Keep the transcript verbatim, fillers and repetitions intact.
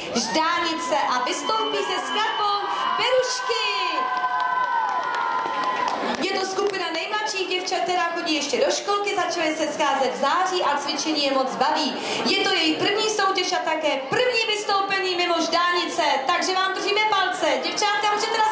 Ždánice a vystoupí se skladbou Berušky. Je to skupina nejmladších děvčat, která chodí ještě do školky, začaly se scházet v září a cvičení je moc baví. Je to jejich první soutěž a také první vystoupení mimo Ždánice, takže vám držíme palce. Děvčátka, můžete nás